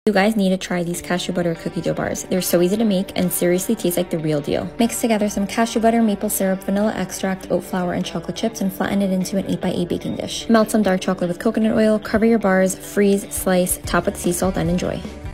You guys need to try these cashew butter cookie dough bars. They're so easy to make and seriously taste like the real deal. Mix together some cashew butter, maple syrup, vanilla extract, oat flour, and chocolate chips and flatten it into an 8x8 baking dish. Melt some dark chocolate with coconut oil, cover your bars, freeze, slice, top with sea salt, and enjoy.